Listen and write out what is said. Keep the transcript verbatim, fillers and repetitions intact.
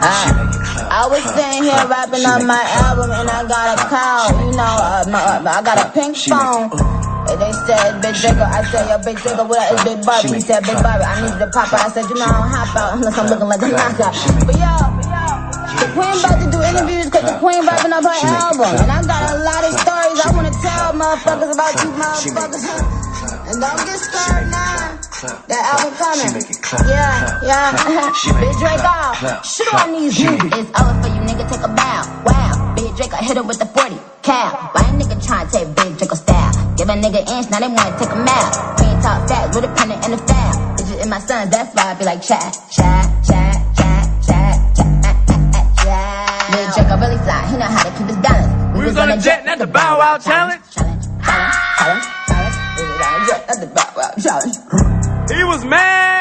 Uh, I was sitting here rapping on my album and I got a call, you know, uh, my, uh, I got a pink phone. And they said, Big Draco, I said, yo, Big Draco, what up, it's Big Barbie. He said, Big Barbie, I need you to pop out. I said, you know, I don't hop out unless I'm looking like a knockout. But yo, the queen about to do interviews because the queen rapping up her album. And I got a lot of stories I want to tell motherfuckers about you motherfuckers. And don't get scared now. That album coming. Yeah, yeah. Big Draco, shoot on these niggas. It's over for you, nigga, take a bow. Wow, Big Draco hit her with the forty cal. Why a nigga tryna take Big Draco style? Give a nigga inch, now they wanna take a mile. Queen talk fast with a pen and a foul. It's just in my sons, that's why I be like chat, chat, chat, chat, chat, chat, chat. Big Draco really fly, he know how to keep his balance. We, we was on a jet, not the Bow Wow challenge. Challenge, challenge, challenge, challenge. We was on a jet, not the Bow Wow challenge. He was mad.